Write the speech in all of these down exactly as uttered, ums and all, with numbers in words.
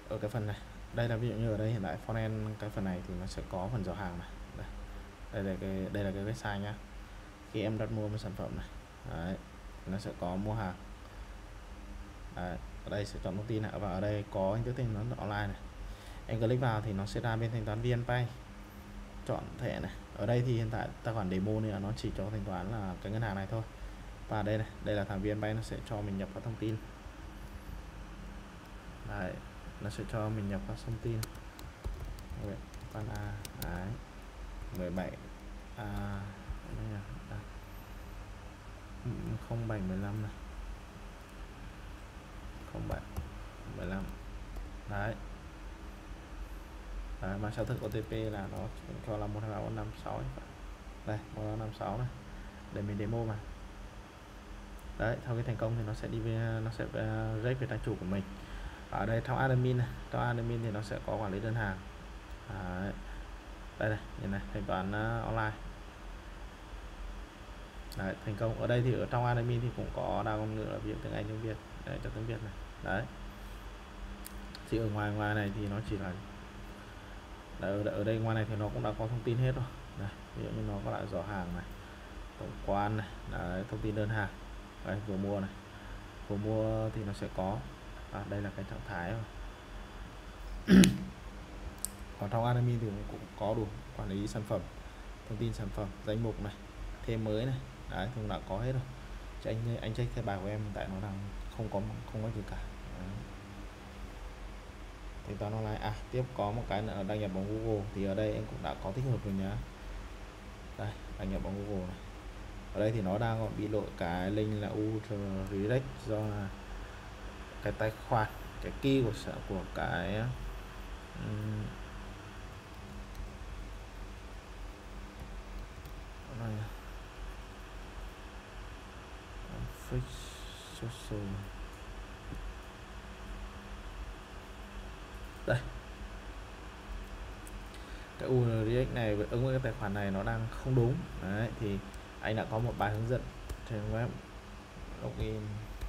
ở cái phần này. Đây là ví dụ như ở đây hiện tại frontend cái phần này thì nó sẽ có phần giỏ hàng này. Đây, đây là cái đây là cái website nhá. Khi em đặt mua một sản phẩm này, đấy, nó sẽ có mua hàng. Đấy, ở đây sẽ chọn thông tin này, và ở đây có hình thức thanh toán online này. Em click vào thì nó sẽ ra bên thanh toán VNPay, chọn thẻ này. Ở đây thì hiện tại tài khoản demo này là nó chỉ cho thanh toán là cái ngân hàng này thôi. Và đây này, đây là thằng VNPay, nó sẽ cho mình nhập vào thông tin. Đấy, nó sẽ cho mình nhập vào thông tin. Con A, đấy, mười bảy à, không bảy mười lăm này, không bảy mười lăm. Đấy. Đấy, mà xác thực ô tê pê là nó cho là một hai ba bốn năm sáu. Đây, một hai ba bốn năm sáu này. Để mình demo mà. Đấy, sau khi thành công thì nó sẽ đi về, nó sẽ rate về trang chủ của mình. Ở đây trong admin này, trong admin thì nó sẽ có quản lý đơn hàng. Đấy. Đây này, nhìn này, thanh toán uh, online. Đấy, thành công. Ở đây thì ở trong admin thì cũng có đa ngôn ngữ là ví dụ tiếng Anh, tiếng Việt. Đấy, cho tiếng Việt này. Đấy. Thì ở ngoài ngoài này thì nó chỉ là Đấy, ở đây ngoài này thì nó cũng đã có thông tin hết rồi. Đây, ví dụ như nó có lại giỏ hàng này, tổng quan này, đấy, thông tin đơn hàng. Đây, vừa mua này, vừa mua thì nó sẽ có. À, đây là cái trạng thái rồi. Còn trong admin thì cũng có đủ quản lý sản phẩm, thông tin sản phẩm, danh mục này, thêm mới này, đấy thì cũng đã có hết rồi. Chứ anh anh check cái bài của em hiện tại nó đang không có không có gì cả. Đấy. Thanh toán online. À, tiếp có một cái nữa đăng nhập bằng Google thì ở đây em cũng đã có tích hợp rồi nhá. Đây, đăng nhập bằng Google này. Ở đây thì nó đang còn bị lộ cái link là ultra redirect do là cái tài khoản, cái key của sở của cái um, fix social. Đây, cái u rờ ích này ứng với cái tài khoản này nó đang không đúng. Đấy, thì anh đã có một bài hướng dẫn trên web login.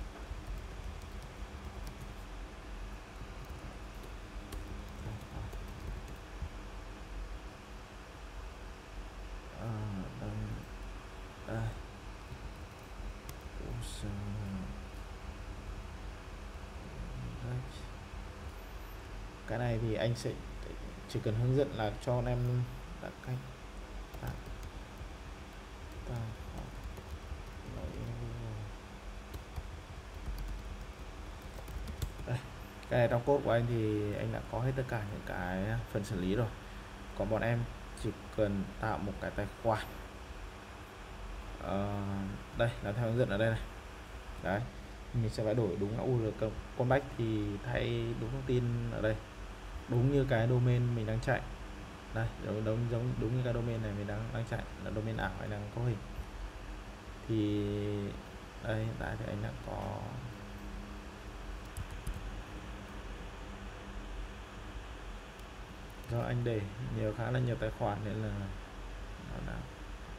À, đây, đây. Cái này thì anh sẽ chỉ cần hướng dẫn là cho em đặt cách à, đây. Cái này trong code của anh thì anh đã có hết tất cả những cái phần xử lý rồi. Còn bọn em chỉ cần tạo một cái tài khoản. À, đây là theo hướng dẫn ở đây này. Đấy, mình sẽ phải đổi đúng là u rờ Combat thì thay đúng thông tin ở đây, đúng như cái domain mình đang chạy. Đây, giống giống giống đúng như cái domain này mình đang đang chạy là domain ảo hay đang có hình. Thì đây hiện tại thì anh đã có do anh để nhiều khá là nhiều tài khoản nên là nó đã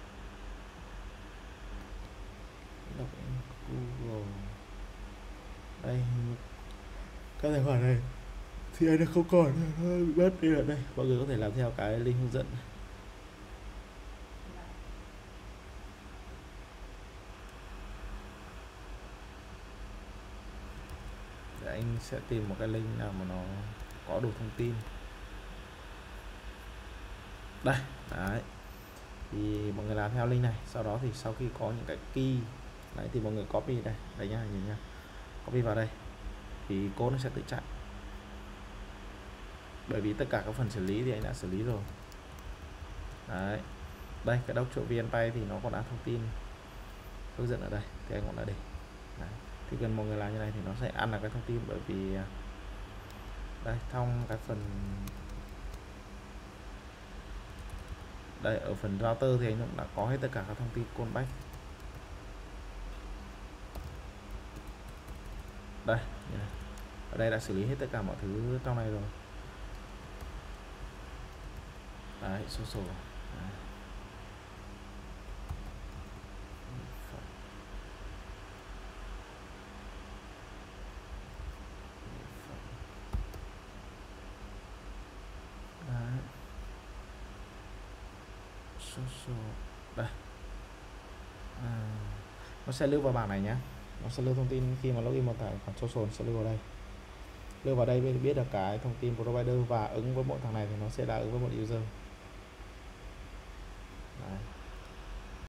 Google. Đây, các tài khoản này thì anh đã không còn, bớt đi ở đây. Mọi người có thể làm theo cái link hướng dẫn. Để anh sẽ tìm một cái link nào mà nó có đủ thông tin. Đây, đấy. Thì mọi người làm theo link này. Sau đó thì sau khi có những cái key đấy thì mọi người copy đây, đây nhá, nhìn nhá. Copy vào đây thì code nó sẽ tự chạy. Bởi vì tất cả các phần xử lý thì anh đã xử lý rồi. Đấy. Đây, cái đốc chỗ VNPay thì nó còn đã thông tin hướng dẫn ở đây thì anh cũng đã để. Đấy. Thì cần mọi người làm như này thì nó sẽ ăn là cái thông tin, bởi vì đây trong cái phần đây ở phần router thì anh cũng đã có hết tất cả các thông tin callback. Đây, ở đây đã xử lý hết tất cả mọi thứ trong này rồi. Đấy, số sổ. Đấy. social đây. À, nó sẽ lưu vào bảng này nhé, nó sẽ lưu thông tin khi mà login một tài khoản social sẽ lưu vào đây, lưu vào đây biết được cái thông tin provider và ứng với mỗi thằng này thì nó sẽ là ứng với một user. Đấy.